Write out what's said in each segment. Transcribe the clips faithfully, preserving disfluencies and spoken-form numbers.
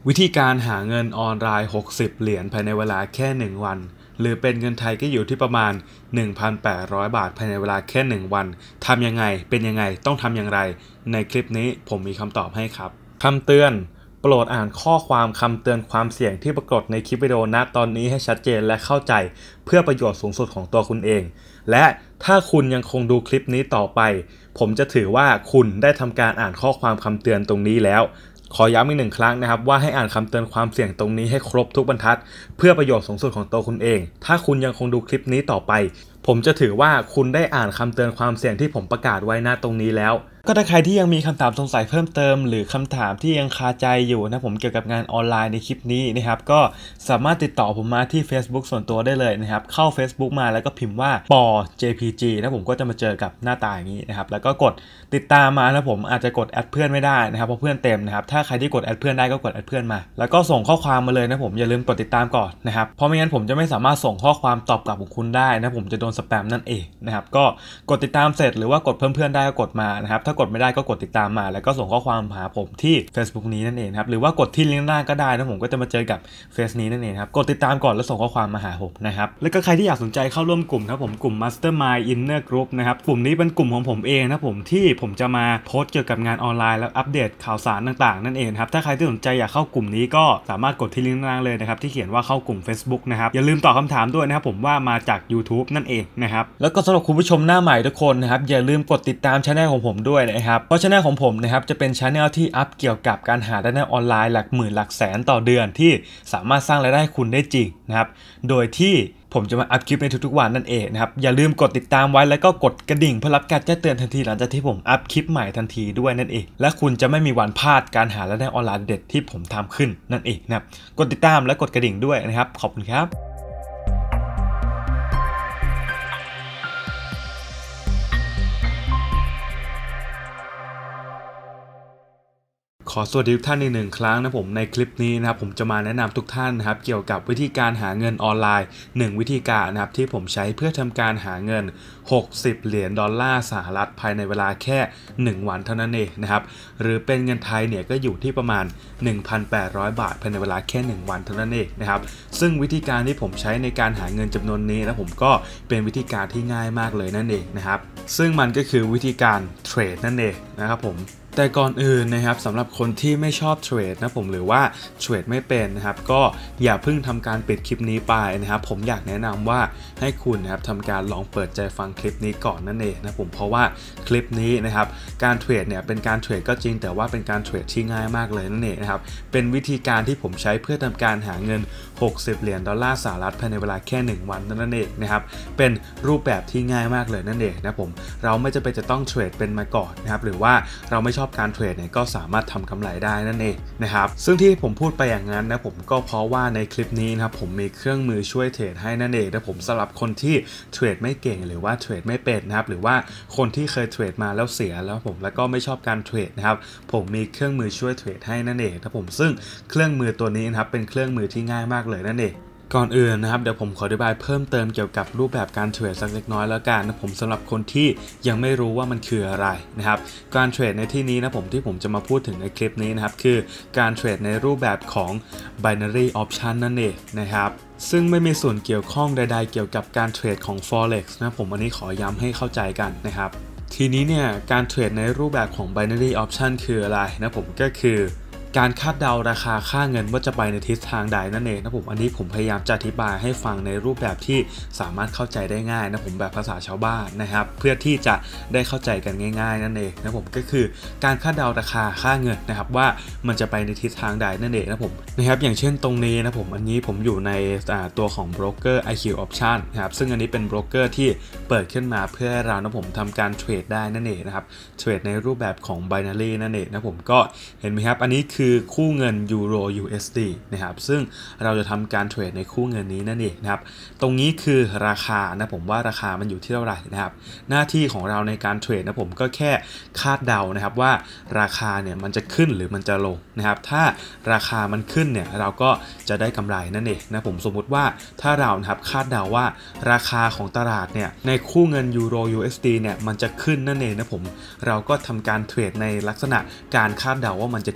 วิธีการหาเงินออนไลน์หกสิบเหรียญภายในเวลาแค่หนึ่งวันหรือเป็นเงินไทยก็อยู่ที่ประมาณ หนึ่งพันแปดร้อย บาทภายในเวลาแค่หนึ่งวันทำยังไงเป็นยังไงต้องทำอย่างไรในคลิปนี้ผมมีคำตอบให้ครับคำเตือนโปรดอ่านข้อความคำเตือนความเสี่ยงที่ปรากฏในคลิปวิดีโอณตอนนี้ให้ชัดเจนและเข้าใจเพื่อประโยชน์สูงสุดของตัวคุณเองและถ้าคุณยังคงดูคลิปนี้ต่อไปผมจะถือว่าคุณได้ทำการอ่านข้อความคำเตือนตรงนี้แล้วขอย้ำอีกหนึ่งครั้งนะครับว่าให้อ่านคำเตือนความเสี่ยงตรงนี้ให้ครบทุกบรรทัดเพื่อประโยชน์สูงสุดของตัวคุณเองถ้าคุณยังคงดูคลิปนี้ต่อไปผมจะถือว่าคุณได้อ่านคำเตือนความเสี่ยงที่ผมประกาศไว้ณตรงนี้แล้วก็ถ้าใครที่ยังมีคำถามสงสัยเพิ่มเติมหรือคำถามที่ยังคาใจอยู่นะผมเกี่ยวกับงานออนไลน์ในคลิปนี้นะครับก็สามารถติดต่อผมมาที่ Facebook ส่วนตัวได้เลยนะครับเข้า Facebook มาแล้วก็พิมพ์ว่าปอ เจ พี จี นะผมก็จะมาเจอกับหน้าตาอย่างนี้นะครับแล้วก็กดติดตามมานะผมอาจจะกดแอดเพื่อนไม่ได้นะครับเพราะเพื่อนเต็มนะครับถ้าใครที่กดแอดเพื่อนได้ก็กดแอดเพื่อนมาแล้วก็ส่งข้อความมาเลยนะผมอย่าลืมกดติดตามก่อนนะครับเพราะไม่งั้นผมจะไม่สามารถส่งข้อความตอบกลับของคุณได้นะผมจะโดนสแปมนั่นเองนะครับก็กดติดตามเสร็จหรือว่ากดเพิ่มเพื่อนได้ก็กดมานะครับถ้ากดไม่ได้ก็กดติดตามมาแล้วก็ส่งข้อความหาผมที่ Facebook นี้นั่นเองครับหรือว่ากดที่ลิงก์หน้าก็ได้นะผมก็จะมาเจอกับเฟซนี้นั่นเองครับกดติดตามก่อนแล้วส่งข้อความมาหาผมนะครับแล้วก็ใครที่อยากสนใจเข้าร่วมกลุ่มครับผมกลุ่ม Mastermind Inner Group นะครับกลุ่มนี้เป็นกลุ่มของผมเองนะผมที่ผมจะมาโพสต์เกี่ยวกับงานออนไลน์แล้วอัปเดตข่าวสารต่างๆนั่นเองครับถ้าใครที่สนใจอยากเข้ากลุ่มนี้ก็สามารถกดที่ลิงก์หน้าเลยนะครับที่เขียนว่าเข้ากลุ่ม Facebook นะครับอย่าลืมตอบคำถามด้วยนะครับผมว่ามาจาก YouTube นั่นเองนะครับแล้วก็สำหรับคุณผู้ชมหน้าใหม่ทุกคนนะครับอย่าลืมกดติดตามช่องของผมด้วยนะครับเพราะช่องของผมนะครับจะเป็นช่องที่อัพเกี่ยวกับการหารายได้ออนไลน์หลักหมื่นหลักแสนต่อเดือนที่สามารถสร้างรายได้ให้คุณได้จริงนะครับโดยที่ผมจะมาอัพคลิปในทุกๆวันนั่นเองนะครับอย่าลืมกดติดตามไว้แล้วก็กดกระดิ่งเพื่อรับการแจ้งเตือนทันทีหลังจากที่ผมอัพคลิปใหม่ทันทีด้วยนั่นเองและคุณจะไม่มีวันพลาดการหารายได้ออนไลน์เด็ดที่ผมทำขึ้นนั่นเองนะครับกดติดตามและกดกระดิ่งด้วยนะครับขอบคุณครับขอสวัสดีทุกท่านอีกหนึ่งครั้งนะผมในคลิปนี้นะครับผมจะมาแนะนำทุกท่านนะครับเกี่ยวกับวิธีการหาเงินออนไลน์หนึ่งวิธีการนะครับที่ผมใช้เพื่อทำการหาเงินหกสิบเหรียญดอลลาร์สหรัฐภายในเวลาแค่หนึ่งวันเท่านั้นเองนะครับหรือเป็นเงินไทยเนี่ยก็อยู่ที่ประมาณ หนึ่งพันแปดร้อย บาทภายในเวลาแค่หนึ่งวันเท่านั้นเองนะครับซึ่งวิธีการที่ผมใช้ในการหาเงินจำนวนนี้นะผมก็เป็นวิธีการที่ง่ายมากเลยนั่นเองนะครับซึ่งมันก็คือวิธีการเทรดนั่นเองนะครับผมแต่ก่อนอื่นนะครับสำหรับคนที่ไม่ชอบเทรดนะผมหรือว่าเทรดไม่เป็นนะครับก็อย่าเพิ่งทำการปิดคลิปนี้ไปนะครับผมอยากแนะนำว่าให้คุณนะครับทำการลองเปิดใจฟังคลิปนี้ก่อนนั่นเองนะผมเพราะว่าคลิปนี้นะครับการเทรดเนี่ยเป็นการเทรดก็จริงแต่ว่าเป็นการเทรดที่ง่ายมากเลยนั่นเองนะครับเป็นวิธีการที่ผมใช้เพื่อทำการหาเงินหกสิบเหรียญดอลลาร์สหรัฐภายในเวลาแค่หนึ่งวันนั่นเองนะครับเป็นรูปแบบที่ง่ายมากเลยนั่นเองนะผมเราไม่จำเป็นจะต้องเทรดเป็นมาก่อนนะครับหรือว่าเราไม่ชอบการเทรดเนี่ยก็สามารถทำกำไรได้นั่นเองนะครับซึ่งที่ผมพูดไปอย่างนั้นนะผมก็เพราะว่าในคลิปนี้นะครับผมมีเครื่องมือช่วยเทรดให้นั่นเองนะผมสำหรับคนที่เทรดไม่เก่งหรือว่าเทรดไม่เป็นนะครับหรือว่าคนที่เคยเทรดมาแล้วเสียแล้วผมแล้วก็ไม่ชอบการเทรดนะครับผมมีเครื่องมือช่วยเทรดให้นั่นเองนะผมซึ่งเครื่องมือตัวนี้นะครับเป็นเครื่องมือที่ง่ายมากเลยนั่นเองก่อนอื่นนะครับเดี๋ยวผมขออธิบายเพิ่มเติมเกี่ยวกับรูปแบบการเทรดสักเล็กน้อยแล้วกันนะผมสำหรับคนที่ยังไม่รู้ว่ามันคืออะไรนะครับการเทรดในที่นี้นะผมที่ผมจะมาพูดถึงในคลิปนี้นะครับคือการเทรดในรูปแบบของ binary option นั่นเองนะครับซึ่งไม่มีส่วนเกี่ยวข้องใดๆเกี่ยวกับการเทรดของ forex นะผมอันนี้ขอย้ำให้เข้าใจกันนะครับทีนี้เนี่ยการเทรดในรูปแบบของ binary option คืออะไรนะผมก็คือการคาดเดาราคาค่าเงินว่าจะไปในทิศทางใดนั่นเองนะผมอันนี้ผมพยายามจะอธิบายให้ฟังในรูปแบบที่สามารถเข้าใจได้ง่ายนะผมแบบภาษาชาวบ้านนะครับเพื่อที่จะได้เข้าใจกันง่ายๆนั่นเองนะผมก็คือการคาดเดาราคาค่าเงินนะครับว่ามันจะไปในทิศทางใดนั่นเองนะผมนะครับอย่างเช่นตรงนี้นะผมอันนี้ผมอยู่ในตัวของโบรกเกอร์ ไอ คิว Option นะครับซึ่งอันนี้เป็นโบรกเกอร์ที่เปิดขึ้นมาเพื่อให้เรานะผมทำการเทรดได้นั่นเองนะครับเทรดในรูปแบบของ binary นั่นเองนะผมก็เห็นไหมครับอันนี้คือคือคู่เงินยูโร ยู เอส ดี นะครับซึ่งเราจะทำการเทรดในคู่เงินนี้นั่นเองนะครับตรงนี้คือราคานะผมว่าราคามันอยู่ที่เท่าไหร่นะครับหน้าที่ของเราในการเทรดนะผมก็แค่คาดเดานะครับว่าราคาเนี่ยมันจะขึ้นหรือมันจะลงนะครับถ้าราคามันขึ้นเนี่ยเราก็จะได้กำไรนั่นเองนะผมสมมุติว่าถ้าเรานะครับคาดเดาว่าราคาของตลาดเนี่ยในคู่เงินยูโร ยู เอส ดี เนี่ยมันจะขึ้นนั่นเองนะผมเราก็ทำการเทรดในลักษณะการคาดเดาว่ามันจะขึ้นนั่นเอง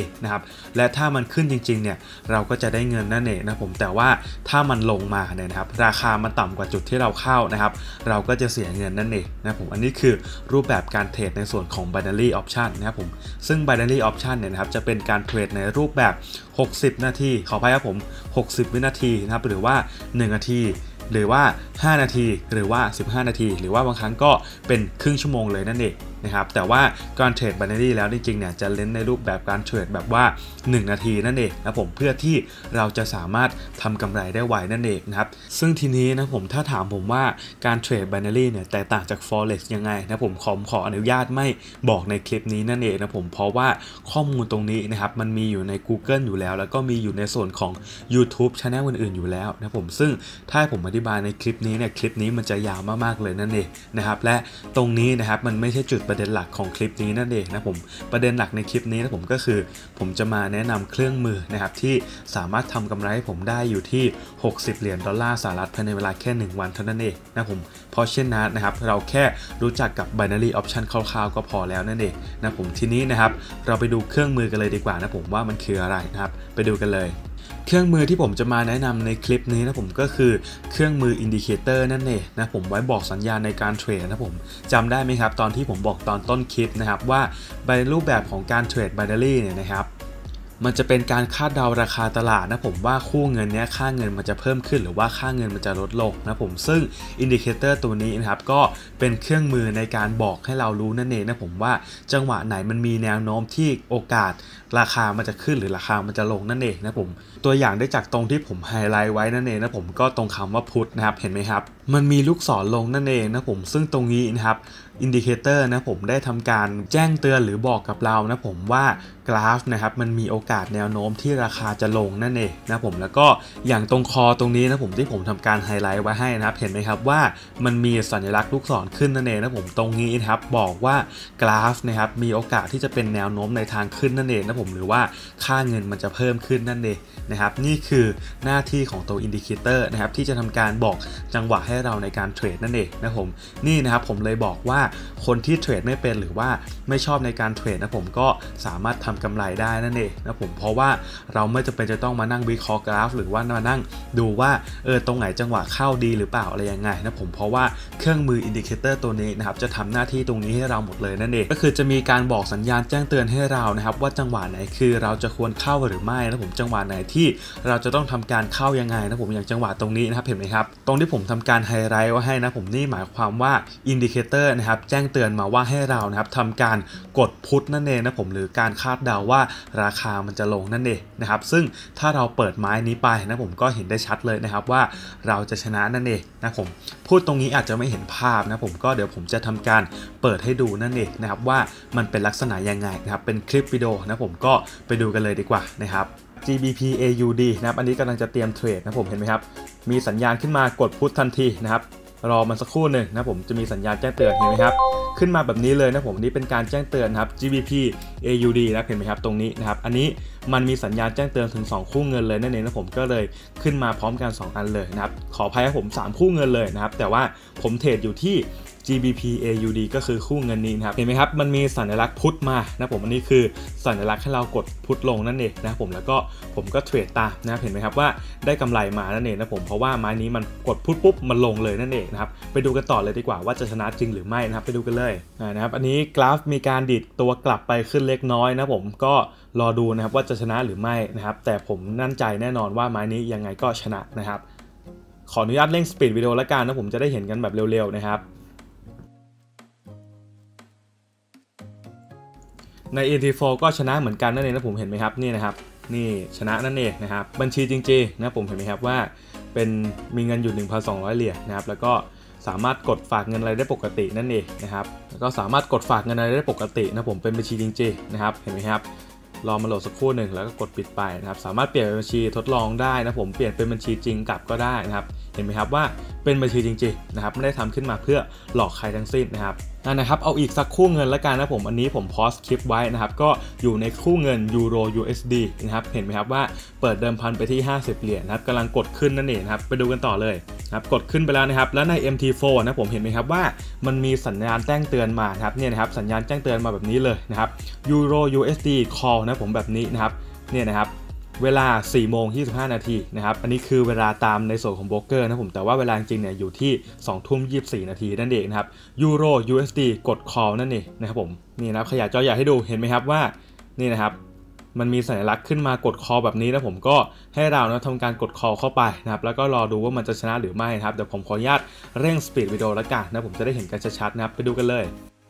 องนะครับและถ้ามันขึ้นจริงๆเนี่ยเราก็จะได้เงินนั่นเองนะผมแต่ว่าถ้ามันลงมาเนี่ยนะครับราคามันต่ำกว่าจุดที่เราเข้านะครับเราก็จะเสียเงินนั่นเองนะผมอันนี้คือรูปแบบการเทรดในส่วนของ binary option นะครับผมซึ่ง binary option เนี่ยนะครับจะเป็นการเทรดในรูปแบบหกสิบนาทีขออภัยครับผมหกสิบวินาทีนะครับหรือว่าหนึ่งนาทีหรือว่าห้านาทีหรือว่าสิบห้านาทีหรือว่าบางครั้งก็เป็นครึ่งชั่วโมงเลยนั่นเองนะครับแต่ว่าการเทรด binary แล้วจริงๆเนี่ยจะเน้นในรูปแบบการเทรดแบบว่าหนึ่งนาทีนั่นเองนะผมเพื่อที่เราจะสามารถทำกำไรได้ไวนั่นเองนะครับซึ่งทีนี้นะผมถ้าถามผมว่าการเทรด binary เนี่ยแตกต่างจาก forex ยังไงนะผมขอขออนุญาตไม่บอกในคลิปนี้นั่นเองนะผมเพราะว่าข้อมูลตรงนี้นะครับมันมีอยู่ใน Google อยู่แล้วแล้วก็มีอยู่ในส่วนของ YouTube Channel อื่นๆอยู่แล้วนะผมซึ่งถ้าผมอธิบายในคลิปนี้เนี่ยคลิปนี้มันจะยาวมากๆเลยนั่นเองนะครับและตรงนี้นะครับมันไม่ใช่จุดประเด็นหลักของคลิปนี้นั่นเองนะผมประเด็นหลักในคลิปนี้นะผมก็คือผมจะมาแนะนำเครื่องมือนะครับที่สามารถทำกำไรให้ผมได้อยู่ที่หกสิบเหรียญดอลลาร์สหรัฐภายในเวลาแค่หนึ่งวันเท่านั้นเองนะผมเพราะเช่นนั้นนะครับเราแค่รู้จักกับ binary option คร่าวๆก็พอแล้วนั่นเองนะผมทีนี้นะครับเราไปดูเครื่องมือกันเลยดีกว่านะผมว่ามันคืออะไรนะครับไปดูกันเลยเครื่องมือที่ผมจะมาแนะนำในคลิปนี้นะผมก็คือเครื่องมืออินดิเคเตอร์นั่นเองนะผมไว้บอกสัญญาณในการเทรดนะผมจำได้ไหมครับตอนที่ผมบอกตอนต้นคลิปนะครับว่าในรูปแบบของการเทรด binary เนี่ยนะครับมันจะเป็นการคาดเดาราคาตลาดนะผมว่าคู่เงินนี้ค่าเงินมันจะเพิ่มขึ้นหรือว่าค่าเงินมันจะลดลงนะผมซึ่งอินดิเคเตอร์ตัวนี้นะครับก็เป็นเครื่องมือในการบอกให้เรารู้นั่นเองนะผมว่าจังหวะไหนมันมีแนวโน้มที่โอกาสราคามันจะขึ้นหรือราคามันจะลงนั่นเองนะผมตัวอย่างได้จากตรงที่ผมไฮไลท์ไว้นั่นเองนะผมก็ตรงคำว่าพุทนะครับเห็นไหมครับมันมีลูกศรลงนั่นเองนะผมซึ่งตรงนี้นะครับอินดิเคเตอร์นะผมได้ทำการแจ้งเตือนหรือบอกกับเรานะผมว่ากราฟนะครับมันมีโอกาสแนวโน้มที่ราคาจะลงนั่นเองนะผมแล้วก็อย่างตรงคอตรงนี้นะผมที่ผมทำการไฮไลท์ไว้ให้นะครับเห็นไหมครับว่ามันมีสัญลักษณ์ลูกศรขึ้นนั่นเองนะผมตรงนี้นะครับบอกว่ากราฟนะครับมีโอกาสที่จะเป็นแนวโน้มในทางขึ้นนั่นเองนะผมหรือว่าค่าเงินมันจะเพิ่มขึ้นนั่นเองนะครับนี่คือหน้าที่ของตัวอินดิเคเตอร์นะครับที่จะทำการบอกจังหวะให้เราในการเทรดนั่นเองนะผมนี่นะครับผมเลยบอกว่าคนที่เทรดไม่เป็นหรือว่าไม่ชอบในการเทรดนะผมก็สามารถทำกำไรได้นั่นเองนะผมเพราะว่าเราไม่จำเป็นจะต้องมานั่งวิเคราะห์กราฟหรือว่ามานั่งดูว่าเออตรงไหนจังหวะเข้าดีหรือเปล่าอะไรยังไงนะผมเพราะว่าเครื่องมืออินดิเคเตอร์ตัวนี้นะครับจะทำหน้าที่ตรงนี้ให้เราหมดเลยนั่นเองก็คือจะมีการบอกสัญญาณแจ้งเตือนให้เรานะครับว่าจังหวะไหนคือเราจะควรเข้าหรือไม่นะผมจังหวะไหนที่เราจะต้องทำการเข้ายังไงนะผมอย่างจังหวะตรงนี้นะครับเห็นไหมครับตรงที่ผมทำการไฮไลท์ไว้ให้นะผมนี่หมายความว่าอินดิเคเตอร์นะครับแจ้งเตือนมาว่าให้เรานะครับทำการกดพุทนั่นเองนะผมหรือการคาดเดาว่าราคามันจะลงนั่นเองนะครับซึ่งถ้าเราเปิดไม้นี้ไปนะผมก็เห็นได้ชัดเลยนะครับว่าเราจะชนะนั่นเองนะผมพูดตรงนี้อาจจะไม่เห็นภาพนะผมก็เดี๋ยวผมจะทำการเปิดให้ดูนั่นเองนะครับว่ามันเป็นลักษณะยังไงนะครับเป็นคลิปวิดีโอนะผมก็ไปดูกันเลยดีกว่านะครับ จี บี พี เอ ยู ดี นะครับอันนี้กำลังจะเตรียมเทรดนะผมเห็นไหมครับมีสัญญาณขึ้นมากดพุททันทีนะครับรอมันสักครู่หนึ่งนะผมจะมีสัญญาณแจ้งเตือนเห็นไหมครับขึ้นมาแบบนี้เลยนะผมนี่เป็นการแจ้งเตือนครับ จี บี พี เอ ยู ดี นะเห็นไหมครับตรงนี้นะครับอันนี้มันมีสัญญาณแจ้งเตือนถึงสองคู่เงินเลยนั่นเองนะผมก็เลยขึ้นมาพร้อมกันสองอันเลยนะครับขออภัยครับผมสามคู่เงินเลยนะครับแต่ว่าผมเทรดอยู่ที่ จี บี พี เอ ยู ดี ก็คือคู่เงินนี้นะครับเห็นไหมครับมันมีสัญลักษณ์พุทมานะผมอันนี้คือสัญลักษณ์ให้เรากดพุทลงนั่นเองนะผมแล้วก็ผมก็เทรดตามนะเห็นไหมครับว่าได้กำไรมานั่นเองนะผมเพราะว่าไม้นี้มันกดพุทปุ๊บมันลงเลยนั่นเองนะครับไปดูกันต่อเลยดีกว่าว่าจะชนะจริงหรือไม่นะครับไปดูกันเลยนะครับอันนี้กราฟมีการดีดตัวกลับไปขึ้นเล็กน้อยนะผมก็รอดูนะครับว่าจะชนะหรือไม่นะครับแต่ผมมั่นใจแน่นอนว่าไม้นี้ยังไงก็ชนะนะครับขออนุญาตเร่งสปีดวิดีโอละกันนะผมจะได้เห็นกันแบบเร็วๆนะครับใน เอ ที โฟร์ ก็ชนะเหมือนกันนั่นเองนะผมเห็นไหมครับนี่นะครับนี่ชนะนั่นเองนะครับบัญชีจริงๆนะผมเห็นไหมครับว่าเป็นมีเงินอยู่ หนึ่งพันสองร้อย เหรียญนะครับแล้วก็สามารถกดฝากเงินอะไรได้ปกตินั่นเองนะครับแล้วก็สามารถกดฝากเงินอะไรได้ปกตินะผมเป็นบัญชีจริงๆนะครับเห็นไหมครับรอมาโหลดสักครู่หนึ่งแล้วก็กดปิดไปนะครับสามารถเปลี่ยนเป็นบัญชีทดลองได้นะผมเปลี่ยนเป็นบัญชีจริงกลับก็ได้นะครับเห็นไหมครับว่าเป็นบัญชีจริงๆนะครับไม่ได้ทำขึ้นมาเพื่อหลอกใครทั้งสิ้นนะครับนะครับเอาอีกสักคู่เงินแล้วกันนะผมอันนี้ผมพอสคลิปไว้นะครับก็อยู่ในคู่เงินยูโร ยู เอส ดี นะครับเห็นไหมครับว่าเปิดเดิมพันไปที่ห้าสิบเหรียญนะครับกำลังกดขึ้นนั่นเองครับไปดูกันต่อเลยครับกดขึ้นไปแล้วนะครับแล้วใน เอ็ม ที โฟร์ นะผมเห็นไหมครับว่ามันมีสัญญาณแจ้งเตือนมาครับเนี่ยนะครับสัญญาณแจ้งเตือนมาแบบนี้เลยนะครับยูโร ยู เอส ดี call นะผมแบบนี้นะครับเนี่ยนะครับเวลา สี่โมงยี่สิบห้า นาทีนะครับอันนี้คือเวลาตามในส่วนของโบรกเกอร์นะผมแต่ว่าเวลาจริงเนี่ยอยู่ที่ สองทุ่มยี่สิบสี่ นาทีนั่นเองนะครับยูโร ยู เอส ดี กด call นั่นเองนะครับผมนี่นะครับขยายจอใหญ่ให้ดูเห็นไหมครับว่านี่นะครับมันมีสัญลักษณ์ขึ้นมากด call แบบนี้นะผมก็ให้เรานะทำการกด call เข้าไปนะครับแล้วก็รอดูว่ามันจะชนะหรือไม่นะครับเดี๋ยวผมขออนุญาตเร่งสปีดวิดีโอแล้วกันนะผมจะได้เห็นกันชัดๆนะครับไปดูกันเลย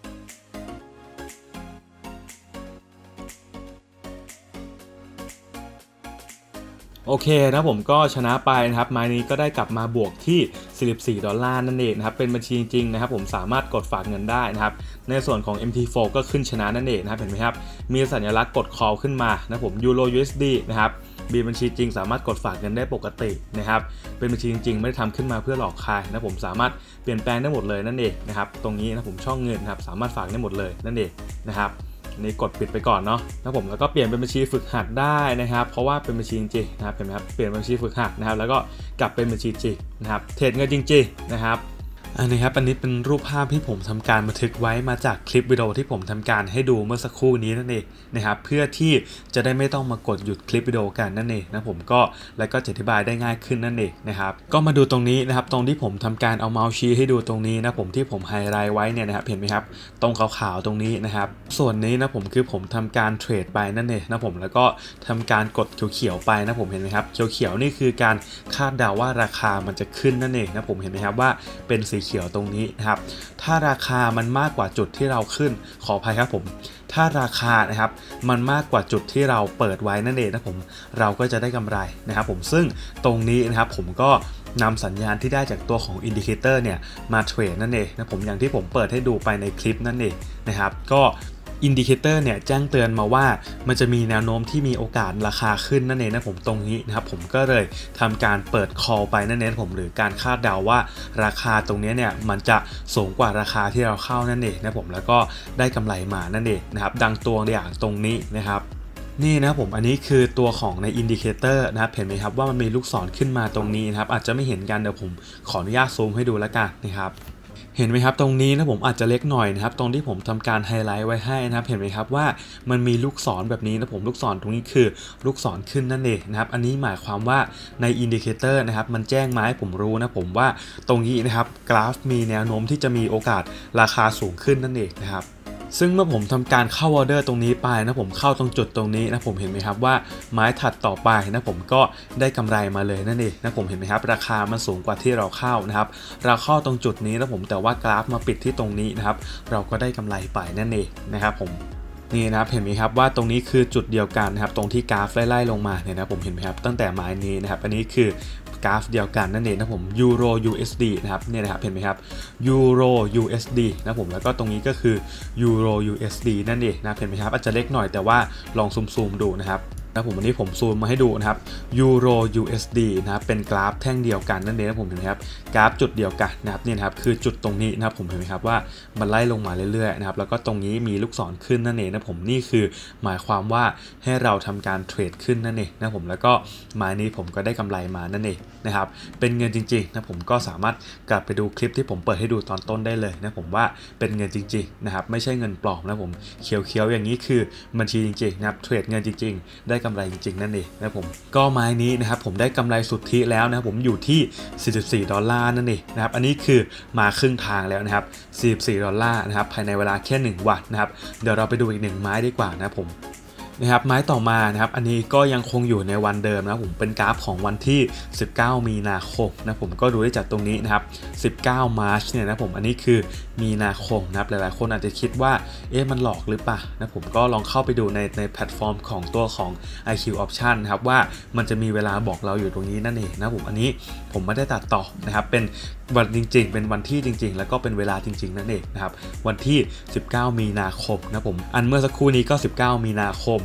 โอเคนะผมก็ชนะไปนะครับไม้นี้ก็ได้กลับมาบวกที่สี่สิบสี่ดอลลาร์นั่นเองนะครับเป็นบัญชีจริงๆนะครับผมสามารถกดฝากเงินได้นะครับในส่วนของ เอ็ม ที โฟร์ ก็ขึ้นชนะนั่นเองนะครับเห็นไหมครับมีสัญลักษณ์กด call ขึ้นมานะผมยูโร ยู เอส ดี นะครับมีบัญชีจริงสามารถกดฝากเงินได้ปกตินะครับเป็นบัญชีจริงๆไม่ได้ทำขึ้นมาเพื่อหลอกใครนะผมสามารถเปลี่ยนแปลงได้หมดเลยนั่นเองนะครับตรงนี้นะผมช่องเงินครับสามารถฝากได้หมดเลยนั่นเองนะครับนี่กดปิดไปก่อนเนาะนะผมแล้วก็เปลี่ยนเป็นบัญชีฝึกหัดได้นะครับเพราะว่าเป็นบัญชีจริงๆนะครับเห็นไหมครับเปลี่ยนบัญชีฝึกหัดนะครับแล้วก็กลับเป็นบัญชีจริงนะครับเทรดเงินจริงๆนะครับอันนี้ครับอันนี้เป็นรูปภาพที่ผมทำการบันทึกไว้มาจากคลิปวิดีโอที่ผมทำการให้ดูเมื่อสักครู่นี้นั่นเองนะครับเพื่อที่จะได้ไม่ต้องมากดหยุดคลิปวิดีโอกันนั่นเองนะผมก็แล้วก็อธิบายได้ง่ายขึ้นนั่นเองนะครับก็มาดูตรงนี้นะครับตรงที่ผมทำการเอาเมาส์ชี้ให้ดูตรงนี้นะผมที่ผมไฮไลท์ไว้เนี่ยนะครับเห็นไหมครับตรงขาวๆตรงนี้นะครับส่วนนี้นะผมคือผมทำการเทรดไปนั่นเองนะผมแล้วก็ทำการกดเขียวๆไปนะผมเห็นไหมครับเขียวๆนี่คือการคาดเดาว่าราคามันจะขึ้นนั่นเองนะผมเห็นไหมครับว่าเป็นสีเขียวตรงนี้นะครับถ้าราคามันมากกว่าจุดที่เราขึ้นขออภัยครับผมถ้าราคานะครับมันมากกว่าจุดที่เราเปิดไว้นั่นเองนะผมเราก็จะได้กำไรนะครับผมซึ่งตรงนี้นะครับผมก็นำสัญญาณที่ได้จากตัวของอินดิเคเตอร์เนี่ยมาเทรดนั่นเองนะผมอย่างที่ผมเปิดให้ดูไปในคลิปนั่นเองนะครับก็อินดิเคเตอร์เนี่ยแจ้งเตือนมาว่ามันจะมีแนวโน้มที่มีโอกาสราคาขึ้นนั่นเองนะผมตรงนี้นะครับผมก็เลยทำการเปิด call ไปนั่นเองผมหรือการคาดเดาว่าราคาตรงนี้เนี่ยมันจะสูงกว่าราคาที่เราเข้านั่นเองนะผมแล้วก็ได้กำไรมานั่นเองนะครับดังตัวอย่างตรงนี้นะครับนี่นะผมอันนี้คือตัวของในอินดิเคเตอร์นะครับเห็นไหมครับว่ามันมีลูกศรขึ้นมาตรงนี้นะครับอาจจะไม่เห็นกันเดี๋ยวผมขออนุญาตซูมให้ดูแล้วกันนะครับเห็นไหมครับตรงนี้นะผมอาจจะเล็กหน่อยนะครับตรงที่ผมทำการไฮไลท์ไว้ให้นะครับเห็นไหมครับว่ามันมีลูกศรแบบนี้นะผมลูกศรตรงนี้คือลูกศรขึ้นนั่นเองนะครับอันนี้หมายความว่าในอินดิเคเตอร์นะครับมันแจ้งมาให้ผมรู้นะผมว่าตรงนี้นะครับกราฟมีแนวโน้มที่จะมีโอกาสราคาสูงขึ้นนั่นเองนะครับซึ่งเมื่อผมทำการเข้าออเดอร์ตรงนี้ไปนะผมเข้าตรงจุดตรงนี้นะผมเห็นไหมครับว่าไม้ถัดต่อไปนะผมก็ได้กำไรมาเลยนั่นเองนะผมเห็นไหมครับราคามันสูงกว่าที่เราเข้านะครับเราเข้าตรงจุดนี้นะผมแต่ว่ากราฟมาปิดที่ตรงนี้นะครับเราก็ได้กำไรไปนั่นเองนะครับผมนี่นะครับเห็นไหมครับว่าตรงนี้คือจุดเดียวกันนะครับตรงที่กราฟไล่ๆลงมาเนี่ยนะผมเห็นไหมครับตั้งแต่ไม้นี้นะครับอันนี้คือกราฟเดียวกันนั่นเองนะผมยูโร ยู เอส ดี นะครับเนี่ยนะครับเห็นไหมครับยูโร ยู เอส ดี นะผมแล้วก็ตรงนี้ก็คือยูโร ยู เอส ดี นั่นเองนะเห็นไหมครับอาจจะเล็กหน่อยแต่ว่าลองซูมๆดูนะครับนะผมวันนี้ผมซูมมาให้ดูนะครับยูโร ยู เอส ดี นะครับเป็นกราฟแท่งเดียวกันนั่นเองนะผมเห็นไหมครับกราฟจุดเดียวกันนะครับนี่นะครับคือจุดตรงนี้นะครับผมเห็นไหมครับว่ามันไล่ลงมาเรื่อยๆนะครับแล้วก็ตรงนี้มีลูกศรขึ้นนั่นเองนะผมนี่คือหมายความว่าให้เราทำการเทรดขึ้นนั่นเองนะผมแล้วก็ไม้นี้ผมก็ได้กำไรมานั่นเองนะครับเป็นเงินจริงๆนะผมก็สามารถกลับไปดูคลิปที่ผมเปิดให้ดูตอนต้นได้เลยนะผมว่าเป็นเงินจริงๆนะครับไม่ใช่เงินปลอมนะผมเขียวๆอย่างนี้คือบัญชีจริงๆนะครับเทรดเงินจริงๆได้กำไรจริงๆนั่นเองนะผมก็ไม้นี้นะครับผมได้กำไรสุทธิแล้วนะครับผมอยู่ที่สี่สิบสี่ดอลลาร์นั่นเองนะครับอันนี้คือมาครึ่งทางแล้วนะครับสี่สิบสี่ดอลลาร์นะครับภายในเวลาแค่หนึ่งวันนะครับเดี๋ยวเราไปดูอีกหนึ่งไม้ดีกว่านะผมนะครับไม้ต่อมานะครับอันนี้ก็ยังคงอยู่ในวันเดิมนะผมเป็นกราฟของวันที่สิบเก้ามีนาคมนะผมก็ดูได้จากตรงนี้นะครับสิบเก้ามาร์ชเนี่ยนะผมอันนี้คือมีนาคมนะครับหลายๆคนอาจจะคิดว่าเอ๊ะมันหลอกหรือเปล่านะผมก็ลองเข้าไปดูในในแพลตฟอร์มของตัวของ ไอ คิว Option นะครับว่ามันจะมีเวลาบอกเราอยู่ตรงนี้นั่นเองนะผมอันนี้ผมไม่ได้ตัดต่อนะครับเป็นวันจริงๆเป็นวันที่จริงๆแล้วก็เป็นเวลาจริงๆนั่นเองนะครับวันที่สิบเก้ามีนาคมนะผมอันเมื่อสักครู่นี้ก็สิบเก้ามีนาคม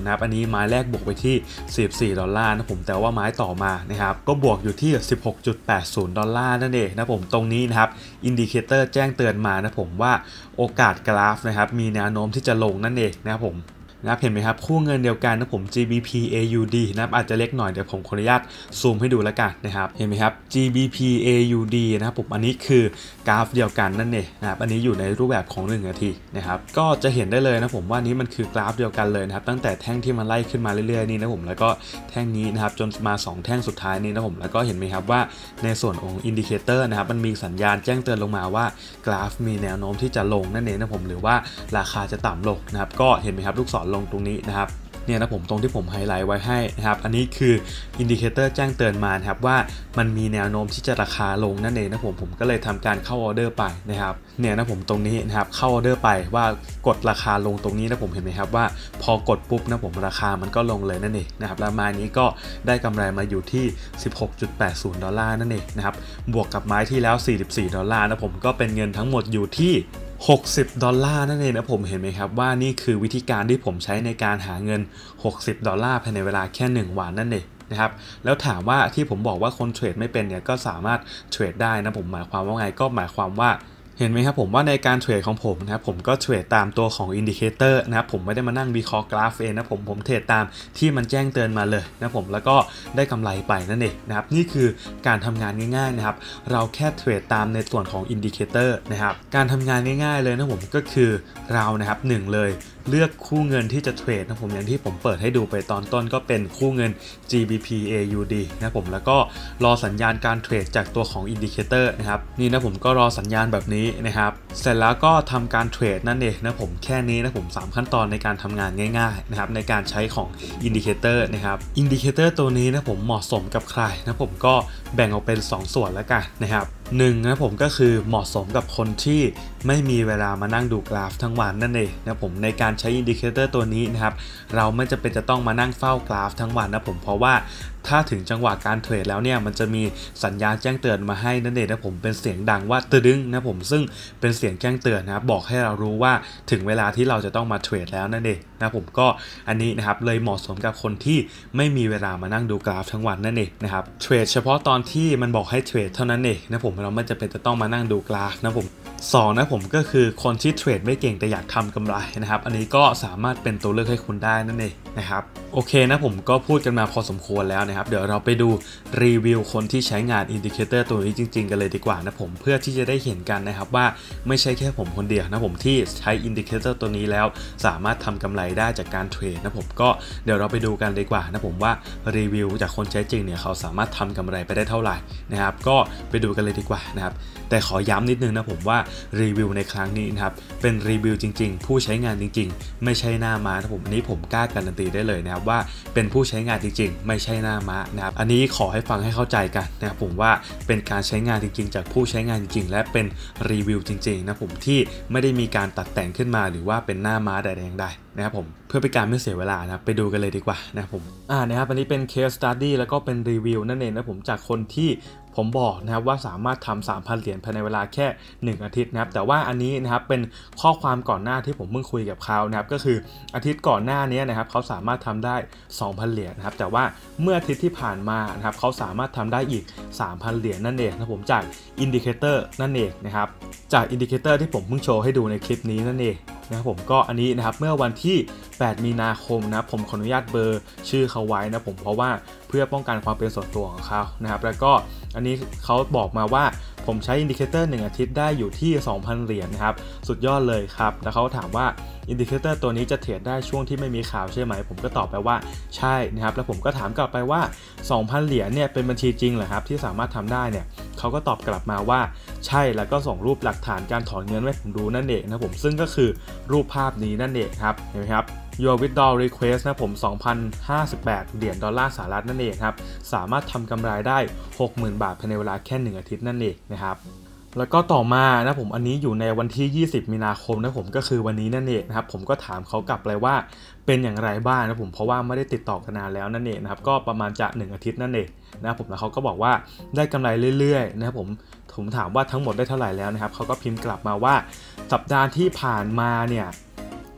นะครับอันนี้ไม้แรกบวกไปที่สี่สิบสี่ดอลลาร์นะผมแต่ว่าไม้ต่อมานะครับก็บวกอยู่ที่ สิบหกจุดแปดศูนย์ดอลลาร์นั่นเองนะผมตรงนี้นะครับอินดิเคเตอร์แจ้งเตือนมานะผมว่าโอกาสกราฟนะครับมีแนวโน้มที่จะลงนั่นเองนะครับผมนะครับเห็นไหมครับคู่เงินเดียวกันนะผม จี บี พี เอ ยู ดี นะครับอาจจะเล็กหน่อยเดี๋ยวผมขออนุญาตซูมให้ดูแล้วกันนะครับเห็นไหมครับ จี บี พี เอ ยู ดี นะครับผมอันนี้คือกราฟเดียวกันนั่นเองนะครับอันนี้อยู่ในรูปแบบของหนึ่งนาทีนะครับก็จะเห็นได้เลยนะผมว่านี้มันคือกราฟเดียวกันเลยนะครับตั้งแต่แท่งที่มันไล่ขึ้นมาเรื่อยๆนี่นะผมแล้วก็แท่งนี้นะครับจนมาสองแท่งสุดท้ายนี้นะผมแล้วก็เห็นไหมครับว่าในส่วนของอินดิเคเตอร์นะครับมันมีสัญญาณแจ้งเตือนลงมาว่ากราฟมีแนวโน้มที่จะลงนั่นเองนะผมหรือว่าราคาจะต่ำลงนะครับก็เห็นไหมครับลูกศรลงตรงนี้นะครับเนี่ยนะผมตรงที่ผมไฮไลท์ไว้ให้นะครับอันนี้คืออินดิเคเตอร์แจ้งเตือนมาครับว่ามันมีแนวโน้มที่จะราคาลงนั่นเองนะผมผมก็เลยทำการเข้าออเดอร์ไปนะครับเนี่ยนะผมตรงนี้นะครับเข้าออเดอร์ไปว่ากดราคาลงตรงนี้นะผมเห็นไหมครับว่าพอกดปุ๊บนะผมราคามันก็ลงเลยนั่นเองนะครับแล้วไม้นี้ก็ได้กำไรมาอยู่ที่ สิบหกจุดแปดศูนย์ดอลลาร์นั่นเองนะครับบวกกับไม้ที่แล้วสี่สิบสี่ดอลลาร์นะผมก็เป็นเงินทั้งหมดอยู่ที่หกสิบดอลลาร์นั่นเองนะผมเห็นไหมครับว่านี่คือวิธีการที่ผมใช้ในการหาเงินหกสิบดอลลาร์ภายในเวลาแค่หนึ่งวันนั่นเองนะครับแล้วถามว่าที่ผมบอกว่าคนเทรดไม่เป็นเนี่ยก็สามารถเทรดได้นะผมหมายความว่าไงก็หมายความว่าเห็นไหมครับผมว่าในการเทรดของผมนะครับผมก็เทรดตามตัวของอินดิเคเตอร์นะครับผมไม่ได้มานั่งวิเคราะห์กราฟเองนะผมผมเทรดตามที่มันแจ้งเตือนมาเลยนะผมแล้วก็ได้กำไรไปนั่นเองนะครับนี่คือการทำงานง่ายๆนะครับเราแค่เทรดตามในส่วนของอินดิเคเตอร์นะครับการทำงานง่ายๆเลยนะผมก็คือเรานะครับหนึ่งเลยเลือกคู่เงินที่จะเทรดนะผมอย่างที่ผมเปิดให้ดูไปตอนต้นก็เป็นคู่เงิน จี บี พี เอ ยู ดี นะผมแล้วก็รอสัญญาณการเทรดจากตัวของอินดิเคเตอร์นะครับนี่นะผมก็รอสัญญาณแบบนี้นะครับเสร็จแล้วก็ทำการเทรดนั่นเองนะผมแค่นี้นะผมสามขั้นตอนในการทำงานง่ายๆนะครับในการใช้ของอินดิเคเตอร์นะครับอินดิเคเตอร์ตัวนี้นะผมเหมาะสมกับใครนะผมก็แบ่งออกเป็นสองส่วนแล้วกันนะครับหนึ่งนะผมก็คือเหมาะสมกับคนที่ไม่มีเวลามานั่งดูกราฟทั้งวันนั่นเองนะผมในการใช้อินดิเคเตอร์ตัวนี้นะครับเราไม่จำเป็นจะต้องมานั่งเฝ้ากราฟทั้งวันนะผมเพราะว่าถ้าถึงจังหวะการเทรดแล้วเนี่ยมันจะมีสัญญาณแจ้งเตือนมาให้นั่นเองนะผมเป็นเสียงดังว่าตึ้งนะผมซึ่งเป็นเสียงแจ้งเตือนนะครับบอกให้เรารู้ว่าถึงเวลาที่เราจะต้องมาเทรดแล้วนั่นเองนะผมก็อันนี้นะครับเลยเหมาะสมกับคนที่ไม่มีเวลามานั่งดูกราฟทั้งวันนั่นเองนะครับเทรดเฉพาะตอนที่มันบอกให้เทรดเท่านั้นเองนะผมเราไม่จำเป็นจะต้องมานั่งดูกราฟนะผมสองนะผมก็คือคนที่เทรดไม่เก่งแต่อยากทำกำไรนะครับอันนี้ก็สามารถเป็นตัวเลือกให้คุณได้นั่นเองนะครับโอเคนะผมก็พูดกันมาพอสมควรแล้วนะครับเดี๋ยวเราไปดูรีวิวคนที่ใช้งานอินดิเคเตอร์ตัวนี้จริงๆกันเลยดีกว่านะผมเพื่อที่จะได้เห็นกันนะครับว่าไม่ใช่แค่ผมคนเดียวนะผมที่ใช้อินดิเคเตอร์ตัวนี้แล้วสามารถทำกำไรได้จากการเทรดนะผมก็เดี๋ยวเราไปดูกันดีกว่านะผมว่ารีวิวจากคนใช้จริงเนี่ยเขาสามารถทำกำไรไปได้เท่าไหร่นะครับก็ไปดูกันเลยดีกว่านะครับแต่ขอย้ำนิดนึงนะผมว่ารีวิวในครั้งนี้นะครับเป็นรีวิวจริงๆผู้ใช้งานจริงๆไม่ใช่หน้าม้านะผมอันนี้ผมกล้าการันตีได้เลยนะครับว่าเป็นผู้ใช้งานจริงๆไม่ใช่หน้าม้านะครับอันนี้ขอให้ฟังให้เข้าใจกันนะครับผมว่าเป็นการใช้งานจริงๆจากผู้ใช้งานจริงๆและเป็นรีวิวจริงๆนะผมที่ไม่ได้มีการตัดแต่งขึ้นมาหรือว่าเป็นหน้าม้าใดๆได้นะครับผมเพื่อเป็นการไม่เสียเวลานะไปดูกันเลยดีกว่านะครับผมอ่านะครับอันนี้เป็น case study แล้วก็เป็นรีวิวนั่นเองนะผมจากคนที่ผมบอกนะครับว่าสามารถทำ สามพัน เหรียญภายในเวลาแค่หนึ่งอาทิตย์นะครับแต่ว่าอันนี้นะครับเป็นข้อความก่อนหน้าที่ผมเพิ่งคุยกับเขานะครับก็คืออาทิตย์ก่อนหน้านี้นะครับเขาสามารถทำได้ สองพัน เหรียญนะครับแต่ว่าเมื่ออาทิตย์ที่ผ่านมานะครับเขาสามารถทำได้อีก สามพัน เหรียญนั่นเองนะผมจากอินดิเคเตอร์นั่นเองนะครับจากอินดิเคเตอร์ที่ผมเพิ่งโชว์ให้ดูในคลิปนี้นั่นเองนะครับผมก็อันนี้นะครับเมื่อวันที่แปดมีนาคมนะผมขออนุญาตเบอร์ชื่อเขาไว้นะผมเพราะว่าเพื่อป้องกันความเป็นส่วนตัวของเขานะครับแล้วก็อันนี้เขาบอกมาว่าผมใช้อินดิเคเตอร์หนึ่งอาทิตย์ได้อยู่ที่ สองพัน เหรียญนะครับสุดยอดเลยครับแล้วเขาถามว่าอินดิเคเตอร์ตัวนี้จะเทรดได้ช่วงที่ไม่มีข่าวใช่ไหมผมก็ตอบไปว่าใช่นะครับแล้วผมก็ถามกลับไปว่า สองพัน เหรียญเนี่ยเป็นบัญชีจริงเหรอครับที่สามารถทำได้เนี่ยเขาก็ตอบกลับมาว่าใช่แล้วก็ส่งรูปหลักฐานการถอนเงินไว้ผมดูนั่นเองนะผมซึ่งก็คือรูปภาพนี้นั่นเองครับเห็นไหมครับ Your withdrawal request นะผม สองพันห้าสิบแปด เหรียญดอลลาร์สหรัฐนั่นเองครับสามารถทำกำไรได้ หกหมื่น บาทภายในเวลาแค่หนึ่งอาทิตย์นั่นเองนะครับแล้วก็ต่อมานะผมอันนี้อยู่ในวันที่ยี่สิบมีนาคมนะผมก็คือวันนี้นั่นเองนะครับผมก็ถามเขากลับเลยว่าเป็นอย่างไรบ้างนะผมเพราะว่าไม่ได้ติดต่อกันนานแล้วนั่นเองนะครับก็ประมาณจะหนึ่งอาทิตย์นั่นเองนะผมแล้วเขาก็บอกว่าได้กำไรเรื่อยๆนะครับผมผมถามว่าทั้งหมดได้เท่าไหร่แล้วนะครับเขาก็พิมพ์กลับมาว่าสัปดาห์ที่ผ่านมาเนี่ย